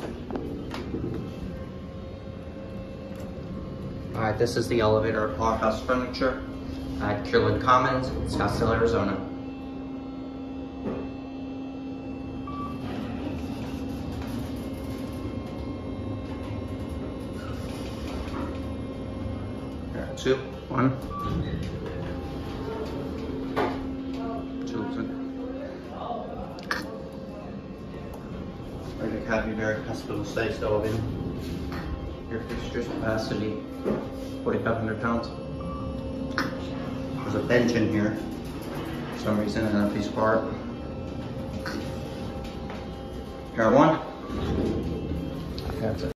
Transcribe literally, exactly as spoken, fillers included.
Alright, this is the elevator at ARAHUS Furniture at Kierland Commons, Scottsdale, Arizona. There, two, one, two, Ready to have you very hospital sized oven. Your fixtures capacity forty-five hundred pounds. There's a bench in here for some reason, and a piece of art. Pair one. That's it.